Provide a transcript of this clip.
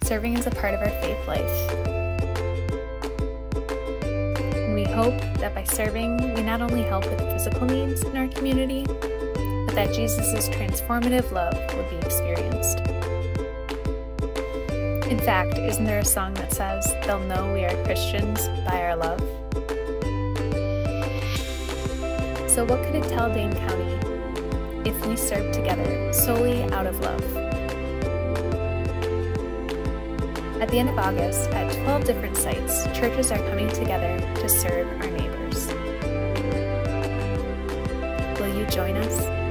serving is a part of our faith life. And we hope that by serving, we not only help with physical needs in our community, but that Jesus' transformative love would be experienced. In fact, isn't there a song that says, "They'll know we are Christians by our love"? So what could it tell Dane County if we serve together solely out of love? At the end of August, at 12 different sites, churches are coming together to serve our neighbors. Will you join us?